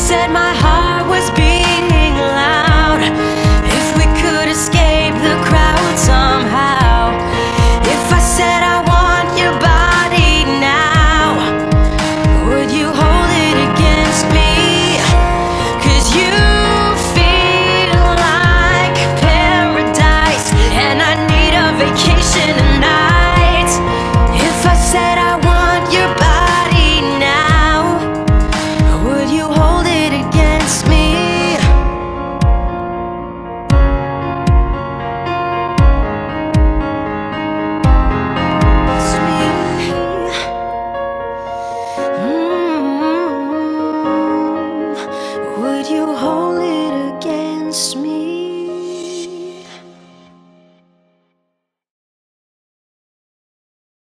said my heart was beating loud, if we could escape the crowd somehow, if I said I want your body now, would you hold it against me? 'Cause you feel like paradise, and I need a vacation tonight. If I said I want your body now, would you hold it against me? Sweet. Would you hold